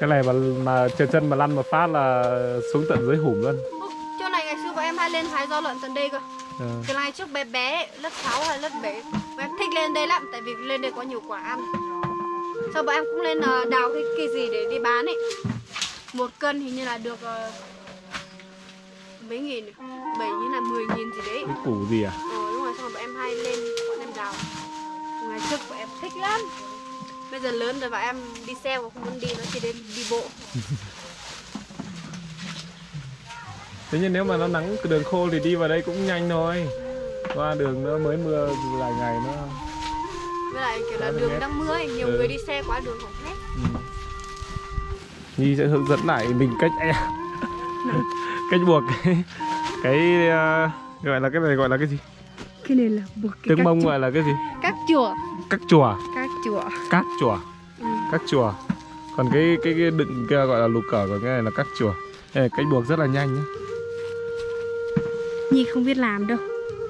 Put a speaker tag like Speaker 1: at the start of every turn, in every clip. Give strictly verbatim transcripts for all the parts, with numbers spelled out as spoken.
Speaker 1: Cái này mà mà trượt chân mà lăn một phát là xuống tận dưới hủm luôn.
Speaker 2: Chỗ này ngày xưa bọn em hay lên hái rau lợn tận đây cơ.
Speaker 1: À.
Speaker 2: Cái này trước bé bé, lớp sáu hay lớp bảy. Bọn em thích lên đây lắm, tại vì lên đây có nhiều quả ăn. Sau bọn em cũng lên đào cái cây gì để đi bán ấy. Một cân hình như là được uh, mấy nghìn, bảy như là mười nghìn gì đấy.
Speaker 1: Cái củ gì à?
Speaker 2: Ờ đúng rồi, xong rồi bọn em hay lên, bọn em đào. Ngày trước bọn em thích lắm. Bây giờ lớn rồi bọn em đi xe mà không muốn đi, nó chỉ đến đi bộ.
Speaker 1: Thế nhưng nếu mà nó nắng đường khô thì đi vào đây cũng nhanh thôi. Qua đường nó mới mưa vài ngày nó.
Speaker 2: Với lại kiểu là đường ghét. Đang mưa ấy, nhiều ừ. người đi xe quá đường hỏng hết.
Speaker 1: Ừ. Nhi sẽ hướng dẫn lại mình cách cách buộc cái cái uh, gọi là cái này gọi là cái gì?
Speaker 2: Cái này là buộc cái
Speaker 1: tiếng Mông gọi là cái gì?
Speaker 2: Các chùa.
Speaker 1: Các chùa.
Speaker 2: Các chùa.
Speaker 1: Các chùa.
Speaker 2: Ừ.
Speaker 1: Các chùa. Còn cái cái, cái đựng kia gọi là lục cờ, còn cái này là các chùa. Đây, cách buộc rất là nhanh nhé.
Speaker 2: Nhi không biết làm đâu.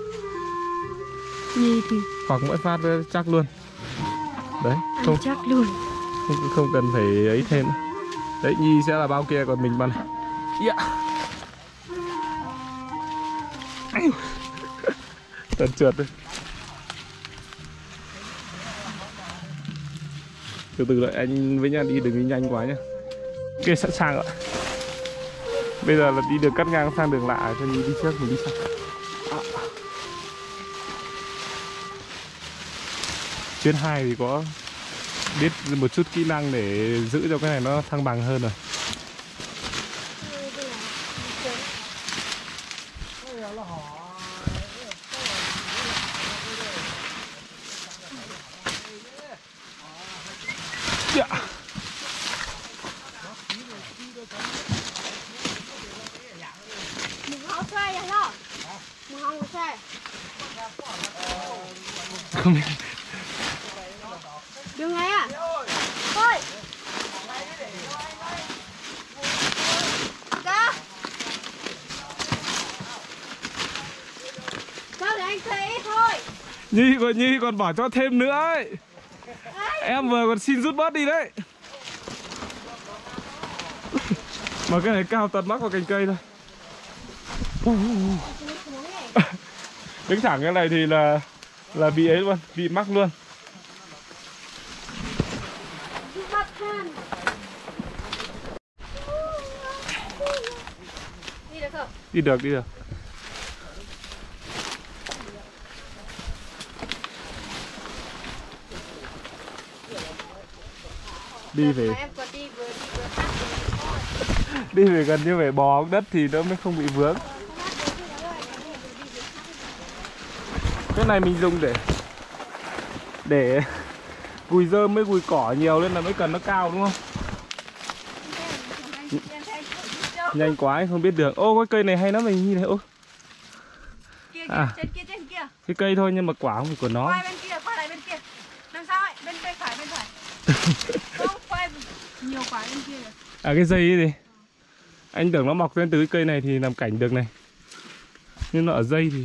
Speaker 2: Nhi thì
Speaker 1: hoặc mỗi phát chắc luôn. Đấy, không
Speaker 2: chắc luôn.
Speaker 1: Không không cần phải ấy thêm. Đấy, Nhi sẽ là bao kia còn mình bao này. Yeah. Tần trượt đây. Từ từ lại anh với nhà đi, đừng đi nhanh quá nhé. Ok, sẵn sàng ạ. Bây giờ là đi được cắt ngang sang đường lạ, cho Nhi đi trước, mình đi sau. À. Chuyến hai thì có biết một chút kỹ năng để giữ cho cái này nó thăng bằng hơn rồi. Yeah. Không biết.
Speaker 2: Đường này à? Thôi. Ca. Sao để anh thuê ít thôi.
Speaker 1: Nhi còn Nhi còn bảo cho thêm nữa ấy. Em vừa còn xin rút bớt đi đấy. Mà cái này cao tận mắc vào cành cây thôi. Đứng thẳng cái này thì là là bị ấy luôn, bị mắc luôn.
Speaker 2: Đi được không?
Speaker 1: Đi được, đi được. Đi về. Đi về gần như phải bò đất thì nó mới không bị vướng. Cái này mình dùng để để gùi rơm với gùi cỏ nhiều nên là mới cần nó cao đúng không? Nhanh quá anh không biết đường. Ô cái cây này hay lắm mình nhìn này. Ô. À, cái cây thôi nhưng mà quả không phải của nó.
Speaker 2: Quay bên kia, quay lại bên kia. Làm sao ấy? Bên bên phải, bên phải. Không, quay nhiều quả bên kia rồi.
Speaker 1: À cái dây ấy gì? Anh tưởng nó mọc lên từ cái cây này thì làm cảnh được này. Nhưng nó ở dây thì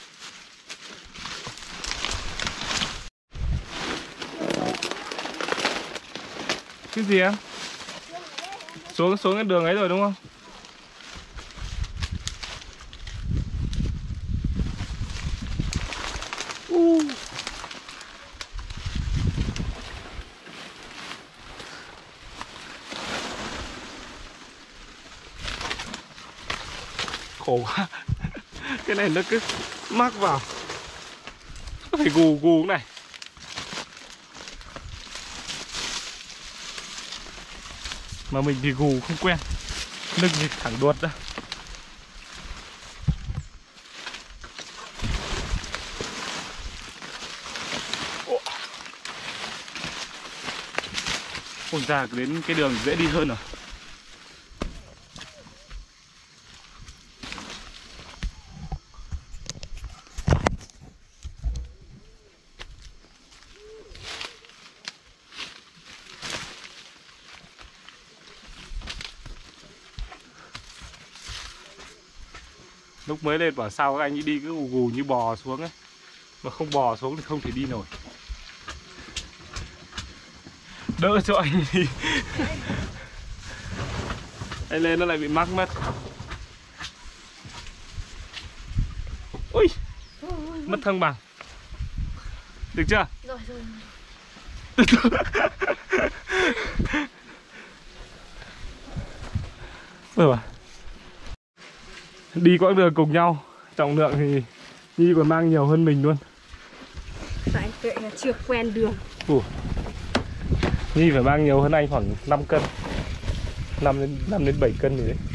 Speaker 1: cái gì em? Xuống xuống cái đường ấy rồi đúng không? Uh. Khổ quá. Cái này nó cứ mắc vào. Có phải gù gù này. Mà mình thì gù không quen. Lưng thì thẳng đuột ra. Ôi ra đến cái đường dễ đi hơn rồi. Lúc mới lên bảo sao các anh ấy đi cứ gù gù như bò xuống ấy. Mà không bò xuống thì không thể đi nổi. Đỡ cho anh đi. Anh lên nó lại bị mắc mất. Ui, mất thăng bằng. Được chưa?
Speaker 2: Rồi rồi.
Speaker 1: Rồi. Đi quãng đường cùng nhau, trọng lượng thì Nhi còn mang nhiều hơn mình luôn.
Speaker 2: Tại tuệ là chưa quen đường.
Speaker 1: Ủa. Nhi phải mang nhiều hơn anh khoảng năm cân. năm đến năm đến bảy cân gì đấy.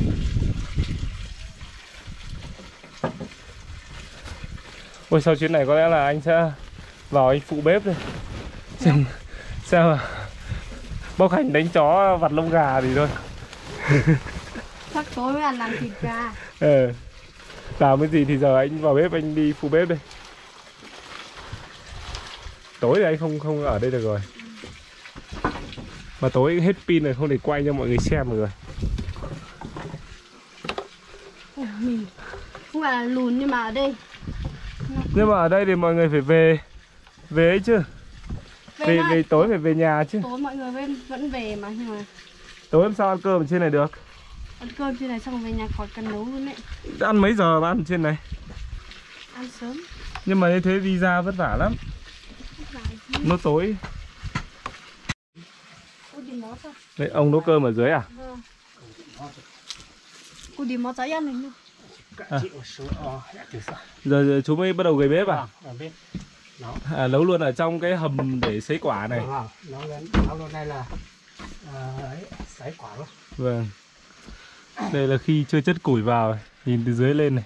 Speaker 1: Ôi, sau chuyến này có lẽ là anh sẽ vào anh phụ bếp thôi. Xem xem là bốc hành đánh chó vặt lông gà thì thôi.
Speaker 2: Chắc tối mới ăn làm thịt gà.
Speaker 1: Ờ. Làm cái gì thì giờ anh vào bếp, anh đi phụ bếp đây. Tối thì anh không không ở đây được rồi. Mà tối hết pin rồi, không để quay cho mọi người xem rồi.
Speaker 2: Mình không phải là lùn nhưng mà ở đây.
Speaker 1: Nhưng mà ở đây thì mọi người phải về về ấy chứ.
Speaker 2: Về,
Speaker 1: Về,
Speaker 2: lại,
Speaker 1: về tối phải về nhà chứ.
Speaker 2: tối mọi người vẫn, vẫn về mà, nhưng mà
Speaker 1: Tối hôm sau ăn cơm ở trên này được.
Speaker 2: ăn cơm trên này xong rồi về nhà khỏi cần nấu luôn đấy.
Speaker 1: Ăn mấy giờ mà ăn trên này?
Speaker 2: Ăn sớm.
Speaker 1: Nhưng mà như thế đi ra vất vả lắm. Nó tối. Đấy, ông nấu cơm ở dưới à?
Speaker 2: Vâng. Cô đi mót giấy ăn này luôn.
Speaker 1: À. Giờ, giờ chú mới bắt đầu gầy bếp à? À, nấu luôn ở trong cái hầm để sấy quả này.
Speaker 3: Nấu luôn đây là sấy quả luôn.
Speaker 1: Vâng. Đây là khi chưa chất củi vào, nhìn từ dưới lên này.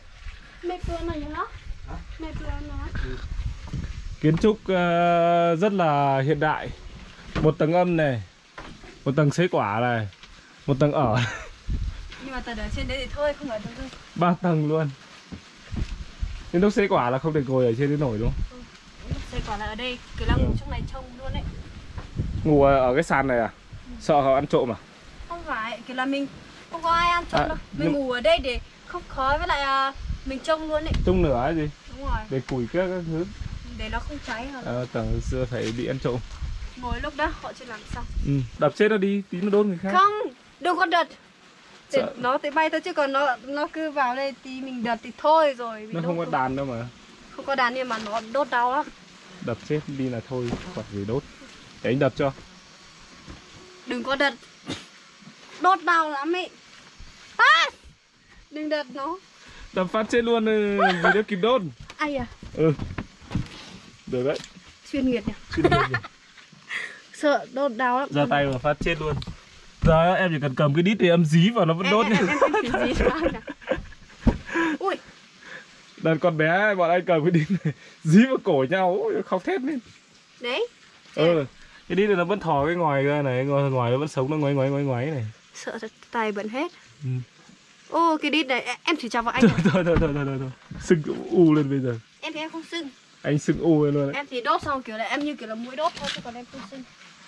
Speaker 1: Kiến trúc uh, rất là hiện đại. Một tầng âm này, một tầng sấy quả này, một tầng ở.
Speaker 2: Nhưng mà tầng ở trên đấy thì thôi, không ở đâu đâu.
Speaker 1: Ba tầng luôn. Nhưng lúc sấy quả là không thể ngồi ở trên đấy nổi đúng không?
Speaker 2: Ừ. Sấy quả là ở đây, cứ là ngủ trong này trông luôn đấy.
Speaker 1: Ngủ ở cái sàn này à? Ừ. Sợ họ ăn trộm à?
Speaker 2: Không phải, kiểu là mình không có ai ăn trộm à, đâu. Mình nhưng... ngủ ở đây để không khói, với lại uh, mình trông luôn đấy.
Speaker 1: Trông nửa hay gì?
Speaker 2: Đúng rồi.
Speaker 1: Để củi các các thứ.
Speaker 2: Để nó không cháy hả?
Speaker 1: À, tưởng xưa phải bị ăn trộm.
Speaker 2: Ngồi lúc đó họ chưa làm xong.
Speaker 1: Ừ, đập chết nó đi, tí nó đốt người khác.
Speaker 2: Không, đừng có đợt. Nó tới bay thôi, chứ còn nó nó cứ vào đây tí mình đợt thì thôi rồi.
Speaker 1: Nó không có đàn đâu mà.
Speaker 2: Không có đàn nhưng mà nó đốt đau lắm.
Speaker 1: Đập chết đi là thôi, còn gì đốt. Để anh đập cho.
Speaker 2: Đừng có đợt. Đốt đau lắm ấy. À! Đừng đợt nó.
Speaker 1: Đập phát chết luôn vì nó kịp đốt.
Speaker 2: Ai à?
Speaker 1: Ừ. Được đấy.
Speaker 2: Chuyên nghiệp nhỉ?
Speaker 1: Chuyên nghiệp nhỉ?
Speaker 2: Sợ đốt đau lắm.
Speaker 1: Ra tay mà phát chết luôn. Giờ em chỉ cần cầm cái đít thì em dí vào nó vẫn đốt.
Speaker 2: Em, em, em, em dí vào nè. Ui.
Speaker 1: Đàn con bé bọn anh cầm cái đít này dí vào cổ nhau, khóc thét lên.
Speaker 2: Đấy.
Speaker 1: Ừ. Cái đít này nó vẫn thò cái ngoài ra này, ngoài ngoài nó vẫn sống, nó ngoáy ngoáy ngoáy ngoáy này.
Speaker 2: Sợ tay bận hết.
Speaker 1: Ừ.
Speaker 2: Ô, cái đít này em chỉ chọc vào anh.
Speaker 1: Thôi thôi thôi thôi thôi thôi. Sưng u lên bây giờ.
Speaker 2: Em thì em không sưng.
Speaker 1: Anh sưng u lên luôn đấy.
Speaker 2: Em thì đốt xong kiểu là em như kiểu là mũi đốt thôi, chứ còn em không sưng.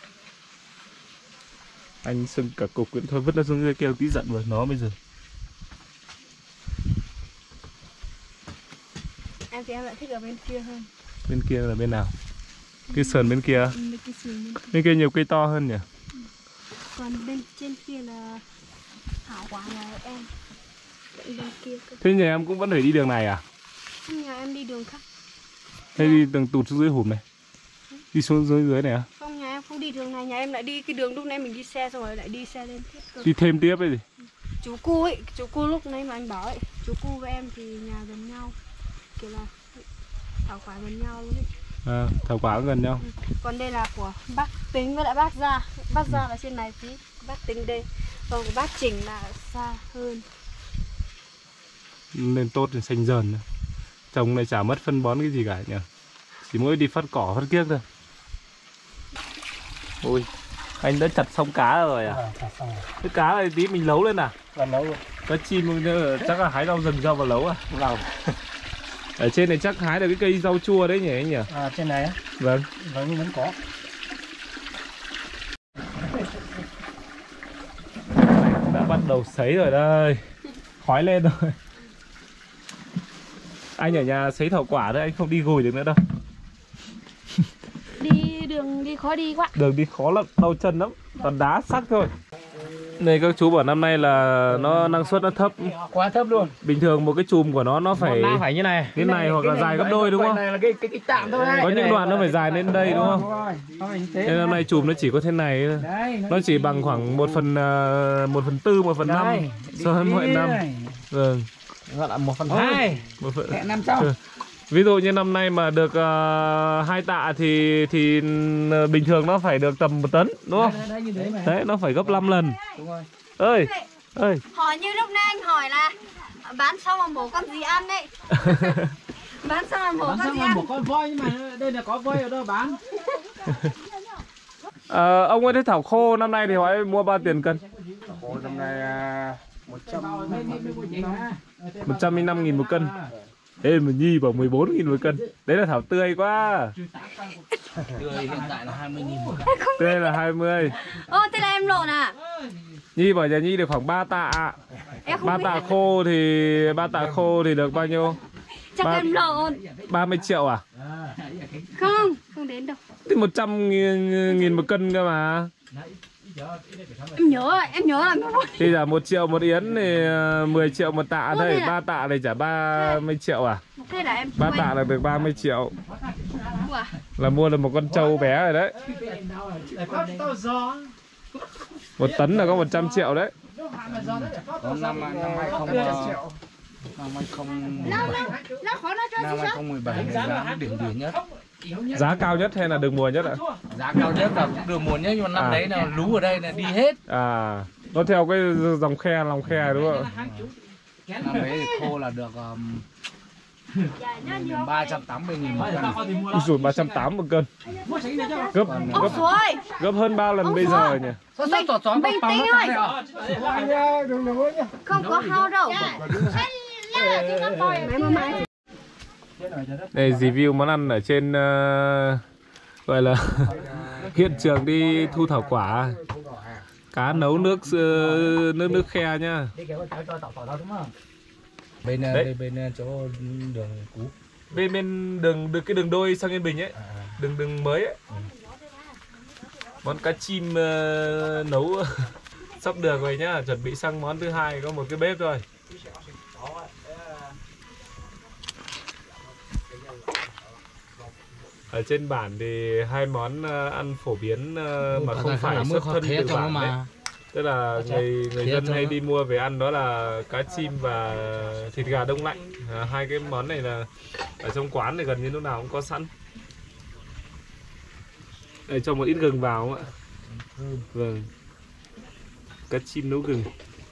Speaker 1: Anh sưng cả cục cũng thôi, vứt nó xuống dưới kêu tí giận vào nó bây giờ.
Speaker 2: Em thì em lại thích ở bên kia hơn.
Speaker 1: Bên kia là bên nào? Cái sườn bên kia.
Speaker 2: Ừ, bên, kia sườn bên, kia.
Speaker 1: Bên kia nhiều cây to hơn nhỉ?
Speaker 2: Ừ. Còn bên trên kia là thảo quả nhà em. Bên kia cơ.
Speaker 1: Thế nhà em cũng vẫn phải đi đường này à?
Speaker 2: Nhà em đi đường khác.
Speaker 1: Hay đi đường tụt xuống dưới hùm này? Đi xuống dưới dưới này à?
Speaker 2: Không, nhà em không đi đường này, nhà em lại đi cái đường lúc nãy mình đi xe xong rồi lại đi xe lên tiếp cơ.
Speaker 1: Đi thêm tiếp ấy gì?
Speaker 2: Chú cu ấy, chú cu lúc nãy mà anh bảo ấy, chú cu với em thì nhà gần nhau, kiểu là thảo quả gần nhau luôn ấy.
Speaker 1: À, thảo quả gần nhau.
Speaker 2: Ừ. Còn đây là của bác Tính với lại bác Gia. Bác Gia là trên này tí, bác Tính đây. Còn của bác Chỉnh là xa hơn.
Speaker 1: Nên tốt thì xanh dần. Trồng này chả mất phân bón cái gì cả nhỉ? Chỉ mỗi đi phát cỏ phát kiếc thôi. Ôi, anh đã chặt xong cá rồi à?
Speaker 3: À, chặt xong rồi.
Speaker 1: Cái cá này tí mình nấu lên à?
Speaker 3: Và nấu luôn.
Speaker 1: Cá chim chắc là hái rau rừng cho vào nấu à?
Speaker 3: Vào.
Speaker 1: Ở trên này chắc hái được cái cây rau chua đấy nhỉ anh nhỉ?
Speaker 3: À, trên này á?
Speaker 1: Vâng.
Speaker 3: Vâng, vẫn có.
Speaker 1: Đã bắt đầu sấy rồi đây. Khói lên rồi. Anh ở nhà sấy thảo quả đấy, anh không đi gùi được nữa đâu.
Speaker 2: Đi đường đi khó đi quá.
Speaker 1: Đường đi khó lắm, đau chân lắm. Toàn đá sắc thôi. Này các chú bảo năm nay là nó năng suất nó thấp,
Speaker 3: quá thấp luôn.
Speaker 1: bình thường một cái chùm của nó nó phải
Speaker 3: Nó phải như này,
Speaker 1: cái này hoặc là dài gấp đôi đúng không?
Speaker 3: Này là cái cái, cái tạm thôi.
Speaker 1: Có những đoạn nó phải dài lên đây đúng không? Nên năm nay chùm nó chỉ có thế này thôi. Nó chỉ bằng khoảng một phần một phần tư, một phần năm so với mọi năm. Vâng.
Speaker 3: Gọi là một phần hai.
Speaker 1: Một phần
Speaker 3: năm sau.
Speaker 1: Ví dụ như năm nay mà được uh, hai tạ thì thì bình thường nó phải được tầm một tấn đúng không?
Speaker 3: Đấy, đấy, đấy,
Speaker 1: đấy nó phải gấp năm lần.
Speaker 3: Đúng rồi.
Speaker 1: Ơi, ơi.
Speaker 2: Hỏi như lúc nãy anh hỏi là bán xong mà mổ con gì ăn đấy. Bán xong mà mổ
Speaker 3: Bán
Speaker 2: con
Speaker 3: xong
Speaker 2: gì
Speaker 3: là
Speaker 2: ăn.
Speaker 3: một con voi, nhưng mà đây là có voi ở đâu bán.
Speaker 1: À, ông ơi, thế thảo khô năm nay thì hỏi mua bao tiền cân?
Speaker 4: Thảo khô năm nay một
Speaker 1: trăm linh năm nghìn một cân. Ê mà Nhi bảo mười bốn nghìn một cân. Đấy là thảo tươi quá.
Speaker 3: Tươi hiện tại là hai mươi nghìn một cân.
Speaker 1: Tươi là hai mươi.
Speaker 2: Ô thế là em lộn à?
Speaker 1: Nhi bảo nhà Nhi được khoảng ba tạ.
Speaker 2: Em không
Speaker 1: ba
Speaker 2: biết.
Speaker 1: tạ khô thì ba tạ khô thì được bao nhiêu?
Speaker 2: Chắc
Speaker 1: ba-
Speaker 2: em lộn.
Speaker 1: ba mươi triệu à?
Speaker 2: Không, không đến đâu.
Speaker 1: Thì một trăm nghìn, nghìn một cân cơ mà.
Speaker 2: Em nhớ rồi, em nhớ là
Speaker 1: Thì là một triệu một yến thì mười triệu một tạ
Speaker 2: Ơ,
Speaker 1: thôi.
Speaker 2: thế à?
Speaker 1: ba tạ thì trả ba mươi triệu à?
Speaker 2: thế là em
Speaker 1: ba
Speaker 2: quên.
Speaker 1: tạ là được ba mươi triệu.
Speaker 2: Ủa,
Speaker 1: Là mua được một con trâu bé rồi đấy. Một tấn là có một trăm triệu đấy.
Speaker 4: Còn năm năm hai không năm hai không
Speaker 2: nó nó nó khó nó cho
Speaker 4: năm
Speaker 2: chị
Speaker 4: hai
Speaker 2: sao?
Speaker 4: không mười bảy giá đỉnh điểm nhất.
Speaker 1: Giá cao nhất hay là được mùa nhất ạ?
Speaker 4: Giá cao nhất là đường mùa nhất, nhưng mà năm
Speaker 1: À.
Speaker 4: đấy là lú ở đây là đi hết.
Speaker 1: À, nó theo cái dòng khe, lòng khe đúng không?
Speaker 4: Năm đấy thì khô là được um, ba trăm tám mươi nghìn một cân.
Speaker 1: Ui dồi, ba trăm tám mươi một cân. Gấp,
Speaker 2: Ông
Speaker 1: gấp,
Speaker 2: rồi.
Speaker 1: gấp hơn ba lần
Speaker 2: Ông
Speaker 1: bây
Speaker 2: Phú
Speaker 1: giờ
Speaker 2: ơi.
Speaker 1: nhỉ?
Speaker 4: Sao sao trò trò
Speaker 2: Bình tĩnh ơi. Không có hao đâu. Mấy mà máy.
Speaker 1: Đây review món ăn ở trên uh, gọi là hiện trường đi thu thảo quả. Cá nấu nước uh, nước nước khe nhá.
Speaker 4: Bên
Speaker 1: Đấy.
Speaker 4: đây, bên chỗ đường cũ.
Speaker 1: Bên bên đường đường cái đường đôi sang Yên Bình ấy, đường đường mới ấy. Món cá chim uh, nấu sắp được rồi nhá, chuẩn bị sang món thứ hai, có một cái bếp thôi. Ở trên bản thì hai món uh, ăn phổ biến uh, mà không phải xuất thân từ bản đấy. Tức là người người dân hay đi mua về ăn đó là cá chim và thịt gà đông lạnh. À, hai cái món này là ở trong quán thì gần như lúc nào cũng có sẵn. Đây cho một ít gừng vào không ạ? Vâng. Cá chim nấu gừng.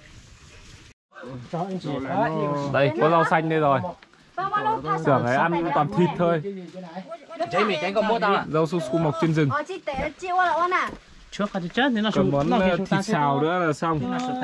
Speaker 1: Đây có rau xanh đây rồi. Tưởng ấy ăn toàn thịt thôi.
Speaker 4: Chế mì tránh con mua tao ạ.
Speaker 1: Rau su su mọc trên rừng.
Speaker 2: Ờ chị tệ chịu là ôn à?
Speaker 3: Trước thì chết nên nó
Speaker 1: Còn món uh, thịt xào nữa là xong.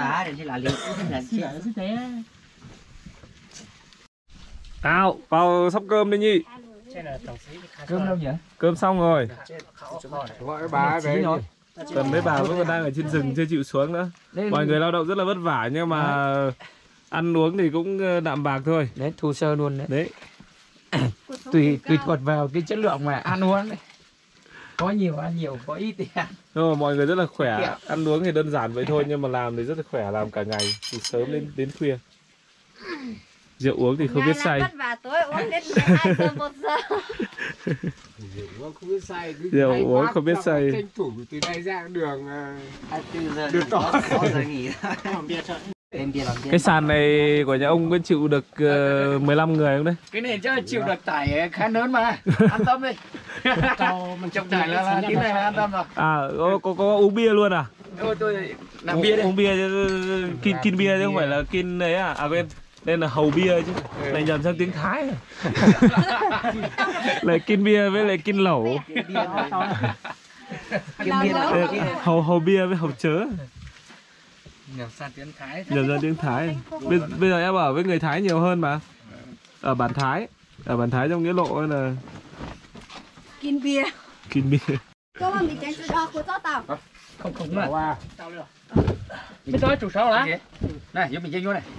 Speaker 1: Nào, vào sắp cơm đi Nhi.
Speaker 3: Cơm đâu vậy?
Speaker 1: Cơm xong rồi.
Speaker 4: Gọi bà đấy.
Speaker 1: Còn mấy bà vẫn còn đang ở trên rừng chưa chịu xuống nữa. Mọi người lao động rất là vất vả nhưng mà ăn uống thì cũng đạm bạc thôi.
Speaker 3: Đấy, thu sơ luôn đấy.
Speaker 1: Đấy.
Speaker 3: Tùy tùy thuộc vào cái chất lượng mà ăn uống đấy. Có nhiều ăn nhiều, có ít thì ăn.
Speaker 1: Nhưng mà mọi người rất là khỏe. Ăn uống thì đơn giản vậy thôi nhưng mà làm thì rất là khỏe, làm cả ngày từ sớm đến đến khuya. Rượu uống thì không biết say.
Speaker 2: Vất vả tối uống đến mười hai giờ một giờ.
Speaker 4: Không biết say.
Speaker 1: Rượu uống không biết say.
Speaker 4: Tranh thủ từ đây ra đường
Speaker 5: Được to giờ nghỉ.
Speaker 1: Cái sàn này của nhà ông có chịu được uh, mười lăm người không đấy?
Speaker 4: cái này chắc là chịu được tải khá lớn mà. An tâm đi. Mình chụp tải là, là tí này là an tâm rồi.
Speaker 1: À có, có, có uống bia luôn à?
Speaker 4: Thôi tôi làm
Speaker 1: uống,
Speaker 4: bia đi.
Speaker 1: Uống bia chứ, kin, kin bia chứ không phải là kin đấy à? À quên, đây là hầu bia chứ.
Speaker 4: Ừ.
Speaker 1: Này nhầm sang tiếng Thái này. Lại kin bia với lại kin lẩu. Hầu hầu bia với hầu chớ.
Speaker 4: Nhầm sang tiếng Thái.
Speaker 1: Nhầm ra tiếng Thái. Bây, bây giờ em ở với người Thái nhiều hơn mà. Ở bản Thái. Ở bản Thái trong nghĩa lộ là
Speaker 2: Kin bia.
Speaker 1: kin bia.
Speaker 2: Cho mà mình tránh sự đo của cho tao.
Speaker 4: Không không mà. Biết nói chủ sáu lá. Này, giúp mình chơi vô này.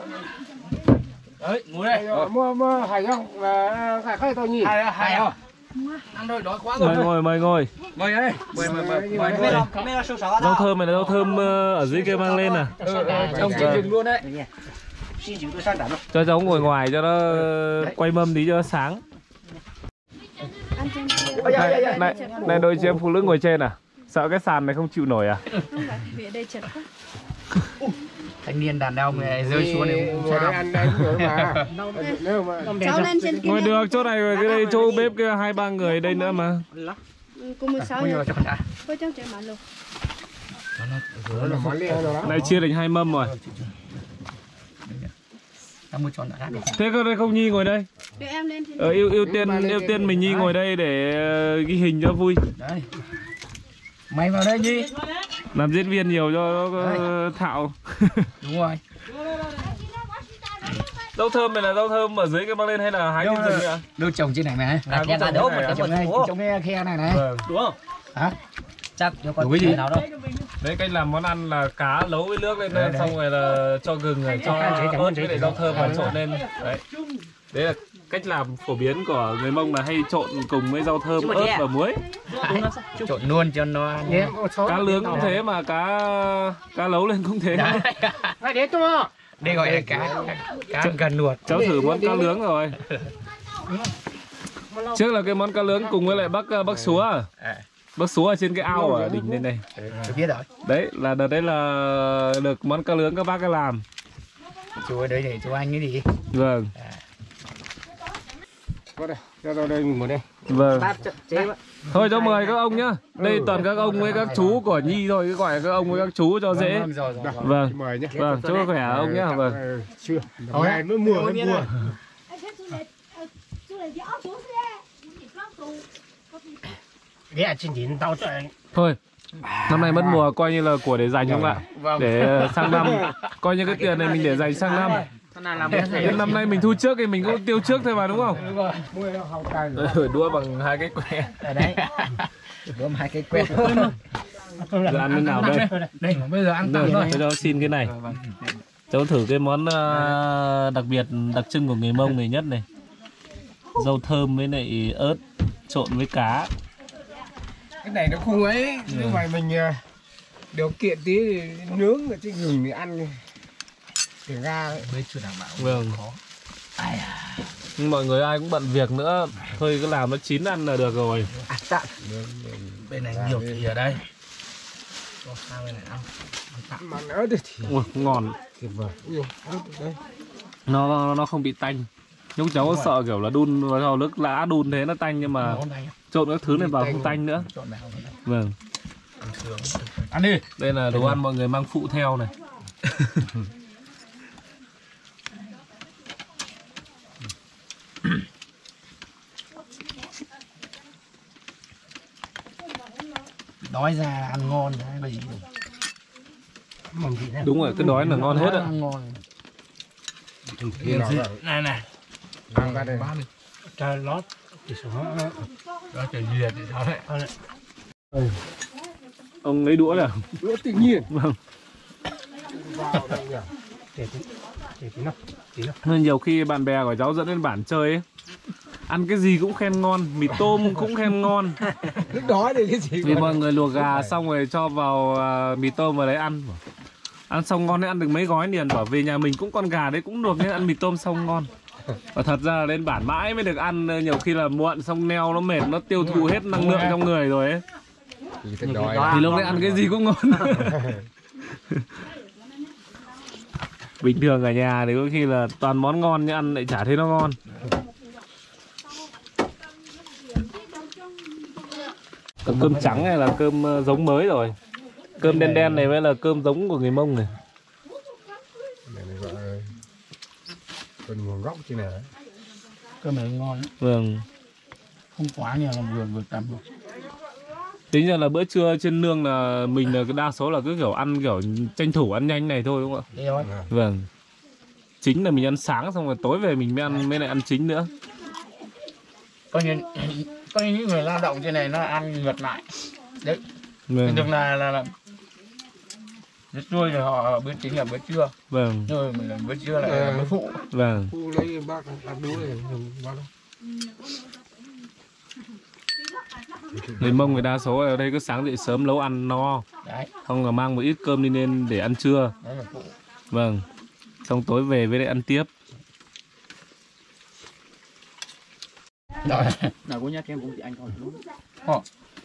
Speaker 4: Đấy, ngồi đây.
Speaker 3: Mua mua hải không? Và hải khai tao nhỉ?
Speaker 4: Hai hai không? Ăn rồi, đói quá rồi.
Speaker 1: Mời ngồi, mời ngồi.
Speaker 4: Mời ấy. Mời mời mời. Mời.
Speaker 1: Rau thơm này là rau thơm ở dưới kia mang lên à?
Speaker 4: Trồng trên rừng luôn đấy.
Speaker 1: Cho cháu ngồi ngoài cho nó quay mâm tí cho nó sáng.
Speaker 2: Ăn trên kia.
Speaker 1: Này, này, này đôi chị em phụ nữ ngồi trên à? Sợ cái sàn này không chịu nổi à?
Speaker 2: Không phải, vì ở đây chật quá.
Speaker 4: Thanh niên đàn ông này rơi xuống này cũng sao.
Speaker 6: Ăn đây cũng được mà. Nếu mà
Speaker 2: Cháu lên trên kia.
Speaker 1: Ngồi được, chỗ này rồi, cái đây chỗ bếp kia hai ba người đây nữa mà.
Speaker 2: Ừ, cùng mười sáu giờ. Cô cháu chạy mà luôn.
Speaker 6: nó là món liền rồi đó.
Speaker 1: Này chia thành hai mâm rồi.
Speaker 4: Tao mua tròn đã được.
Speaker 1: Thế có đây không Nhi ngồi đây?
Speaker 2: Đưa em lên trên.
Speaker 1: Ờ, ưu ưu tiên ưu tiên mình Nhi ngồi đây để uh, ghi hình cho vui.
Speaker 4: Đấy. Mày vào đây Nhi.
Speaker 1: Làm diễn viên nhiều cho nó uh, thạo.
Speaker 4: Đúng rồi.
Speaker 1: Rau thơm này là rau thơm ở dưới cái mang lên hay là hái trên rừng ạ?
Speaker 4: Được trồng trên này này.
Speaker 1: À, cũng trồng
Speaker 5: đâu
Speaker 1: này à?
Speaker 4: Trồng ngay trong cái khe này này.
Speaker 1: Vâng.
Speaker 5: Đúng không?
Speaker 4: Hả?
Speaker 5: Chắc cho con
Speaker 4: cái gì
Speaker 5: nào đâu.
Speaker 1: Đấy cách làm món ăn là cá nấu với nước lên đây, xong rồi là cho gừng này, cho ớt với lại rau thơm và trộn lên. Đấy. Đấy là cách làm phổ biến của người Mông là hay trộn cùng với rau thơm, ớt và muối.
Speaker 4: Trộn luôn cho nó ăn.
Speaker 1: Cá nướng cũng thế mà cá cá nấu lên cũng thế.
Speaker 6: Phải để tôi.
Speaker 4: Đây gọi là cá cá gần nuột.
Speaker 1: Cháu thử món cá nướng rồi. Trước là cái món cá nướng cùng với lại bác bác Súa. Bác Súa ở trên cái ao ở đỉnh lên đây.
Speaker 4: Tôi biết rồi.
Speaker 1: Đấy là đợt đấy là được món cá nướng các bác ấy làm.
Speaker 4: Chú ở đây để chú anh cái gì?
Speaker 1: Vâng.
Speaker 6: Có đây, cho tôi đây mình ngồi đây.
Speaker 1: Vâng. Thôi cho mời các ông nhá. Đây toàn các ông với các chú của Nhi thôi, cái gọi là các ông với các chú cho dễ. Vâng.
Speaker 6: Mời nhé.
Speaker 1: Vâng, chúc khỏe ông nhá. Vâng.
Speaker 6: Chưa. Ngày mới mùa mới mùa.
Speaker 4: Ghé trên đỉnh tao cho
Speaker 1: Thôi. Năm nay mất mùa coi như là của để dành không ạ? Để sang năm coi như cái tiền này mình để dành sang năm. Nên năm nay mình thu trước thì mình cũng tiêu trước thôi mà đúng không? Rồi đũa bằng hai cái que.
Speaker 4: ở đấy. Đũa bằng hai cái que.
Speaker 1: Giờ ăn cái nào đây?
Speaker 4: Đây, bây giờ ăn tạm thôi.
Speaker 1: Cháu xin cái này. Cháu thử cái món uh, đặc biệt đặc trưng của người Mông này nhất này. Rau thơm với lại ớt trộn với cá.
Speaker 6: Cái này nó không ấy, nhưng mà mình điều kiện tí thì nướng ở trên gừng thì ăn thì ra
Speaker 4: Mới chưa đảm bảo.
Speaker 1: Vâng. Nhưng mọi người ai cũng bận việc nữa, thôi cứ làm nó chín ăn là được rồi.
Speaker 4: À, tạm. Bên này nhiều thì ở đây. Có sang bên này ăn.
Speaker 6: mà nữa thì
Speaker 1: Ui, ngon.
Speaker 6: tuyệt vời. Ui, đây.
Speaker 1: Nó nó không bị tanh. Nhưng cháu có sợ kiểu là đun vào nước lã đun thế nó tanh, nhưng mà trộn các thứ này vào không tanh nữa. Vâng.
Speaker 4: Ăn đi.
Speaker 1: Đây là đồ ăn mọi người mang phụ theo này.
Speaker 4: Đói ra ăn ngon đấy bởi vì
Speaker 1: Đúng rồi, cái đói là ngon hết ạ.
Speaker 4: Ăn ngon. Này này.
Speaker 6: Ăn ra đây.
Speaker 4: Trời lót. Đó trời duyệt thì sao đấy.
Speaker 1: Ông lấy đũa là
Speaker 6: Đũa tự nhiên.
Speaker 1: vâng.
Speaker 6: Vào đây nhỉ. Để tí. Để tí nào. Tí nào.
Speaker 1: Nên nhiều khi bạn bè của cháu dẫn lên bản chơi ấy, ăn cái gì cũng khen ngon, mì tôm cũng khen ngon.
Speaker 6: Lúc đói thì cái gì
Speaker 1: Vì mọi người luộc gà xong rồi cho vào uh, mì tôm vào đấy ăn. Ăn xong ngon đấy, ăn được mấy gói liền, bảo về nhà mình cũng con gà đấy cũng luộc nên ăn mì tôm xong ngon. Và thật ra là lên bản mãi mới được ăn, nhiều khi là muộn xong neo nó mệt, nó tiêu thụ hết năng lượng trong người rồi ấy.
Speaker 6: thì đói.
Speaker 1: Thì lúc đấy ăn cái gì cũng ngon. Bình thường ở nhà thì có khi là toàn món ngon nhưng ăn lại chả thấy nó ngon. Còn cơm trắng này là cơm giống mới rồi. Cơm đen đen này mới là cơm giống của người Mông này.
Speaker 6: Này này gọi là cơm nguồn gốc chứ này.
Speaker 4: Cơm này ngon.
Speaker 1: Vâng.
Speaker 4: Không quá nhiều là vừa vừa tầm.
Speaker 1: Tính ra là bữa trưa trên nương là mình là đa số là cứ kiểu ăn kiểu tranh thủ ăn nhanh này thôi đúng không ạ?
Speaker 4: Thế thôi.
Speaker 1: Vâng. Chính là mình ăn sáng xong rồi tối về mình mới ăn mới lại ăn chính nữa.
Speaker 4: Coi như coi như những người lao động trên này nó ăn ngược lại. Đấy.
Speaker 1: Vâng.
Speaker 4: Thường là là là bữa trưa thì họ bữa chính là bữa trưa.
Speaker 1: Vâng.
Speaker 4: Rồi mình là bữa trưa lại là bữa phụ.
Speaker 1: Vâng.
Speaker 6: Phụ lấy bác ăn đuối này bác.
Speaker 1: Người Mông người đa số ở đây cứ sáng dậy sớm nấu ăn no.
Speaker 3: Đấy.
Speaker 1: Không là mang một ít cơm đi lên để ăn trưa.
Speaker 3: Đấy là phụ.
Speaker 1: Vâng. Xong tối về với lại ăn tiếp.
Speaker 3: Rồi.
Speaker 4: Nào có nhá kem cũng thì anh còn đúng.
Speaker 3: Họ.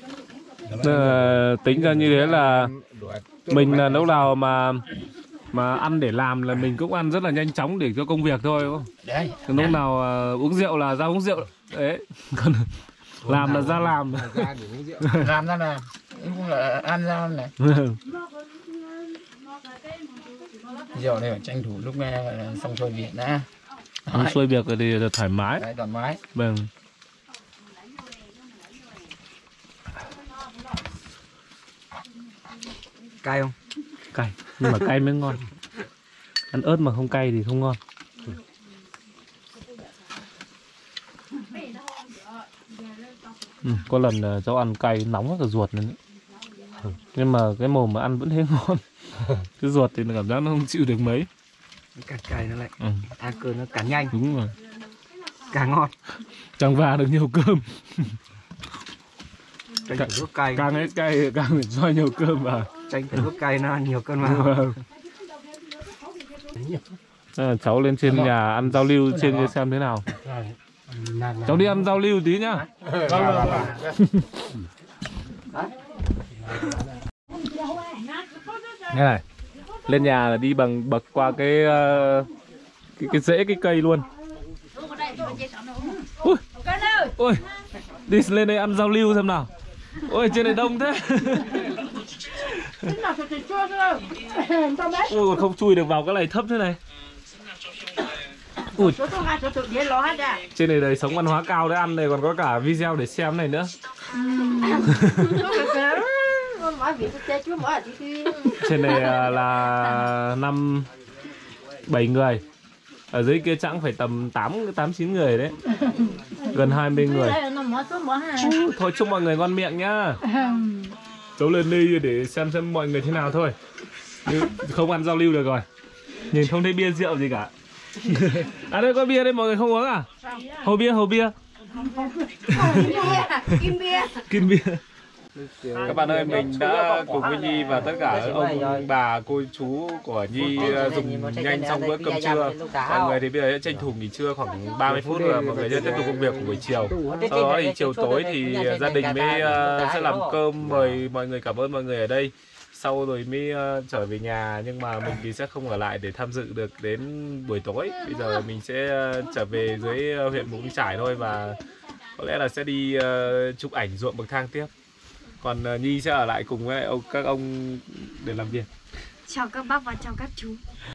Speaker 1: Ờ, tính ra như thế là mình là lúc nào mà mà ăn để làm là mình cũng ăn rất là nhanh chóng để cho công việc thôi, đúng không?
Speaker 3: Đấy.
Speaker 1: Lúc nào uh, uống rượu là ra uống rượu đấy, còn làm là ra làm.
Speaker 3: Làm ra là cũng là ăn ra này. Rượu này phải tranh thủ lúc nghe xong xuôi việc đã.
Speaker 1: Xong xuôi việc rồi thì là thoải mái.
Speaker 3: Đấy, thoải mái.
Speaker 1: Vâng.
Speaker 5: Cay không?
Speaker 1: Cay, nhưng mà cay mới ngon. Ăn ớt mà không cay thì không ngon. Ừ, có lần cháu ăn cay nóng hết cả ruột lên đấy. Nhưng mà cái mồm mà ăn vẫn thấy ngon. Cái ruột thì cảm giác nó không chịu được mấy.
Speaker 5: Càng cay nó lại
Speaker 1: Ừ.
Speaker 5: ăn cơm nó càng nhanh,
Speaker 1: Đúng rồi.
Speaker 5: càng ngon.
Speaker 1: Chẳng va được nhiều cơm.
Speaker 5: Tranh thủ nước cay,
Speaker 1: Càng hết cay càng phải cho nhiều cơm vào.
Speaker 5: tranh thủ nước cay nó ăn nhiều cơm vào.
Speaker 1: À, cháu lên trên nhà ăn giao lưu trên kia xem thế nào. Cháu đi ăn giao lưu tí nhá. Nghe này, lên nhà là đi bằng bậc qua cái uh, cái, cái rễ cái cây luôn. Ui, ôi, đi lên đây ăn giao lưu xem nào. Ôi trên này đông thế. Ôi còn không chui được vào cái này thấp thế này. Ui. Trên này đầy sống văn hóa cao đấy, ăn này còn có cả video để xem này nữa. Trên này là năm bảy người. Ở dưới kia chẳng phải tầm tám tám chín người đấy. Gần hai mươi người. Thôi chúc mọi người ngon miệng nhá. Cháu lên đây để xem xem mọi người thế nào thôi. Nhưng không ăn giao lưu được rồi. Nhìn không thấy bia rượu gì cả. À đây có bia đây, mọi người không uống à? Hồ bia, hồ bia.
Speaker 2: Kim bia.
Speaker 1: Kim bia. Các bạn ơi, mình đã cùng với Nhi và tất cả ông bà cô chú của Nhi dùng nhanh xong bữa cơm trưa. Mọi người thì bây giờ sẽ tranh thủ nghỉ trưa khoảng ba mươi phút và mọi người sẽ tiếp tục công việc của buổi chiều. Sau đó thì chiều tối thì gia đình mới sẽ làm cơm, mời mọi người, cảm ơn mọi người ở đây. Sau rồi mới trở về nhà, nhưng mà mình thì sẽ không ở lại để tham dự được đến buổi tối. Bây giờ mình sẽ trở về dưới huyện Mù Căng Chải thôi, và có lẽ là sẽ đi chụp ảnh ruộng bậc thang tiếp. Còn Nhi sẽ ở lại cùng với các ông để làm việc.
Speaker 2: Chào các bác và chào các chú.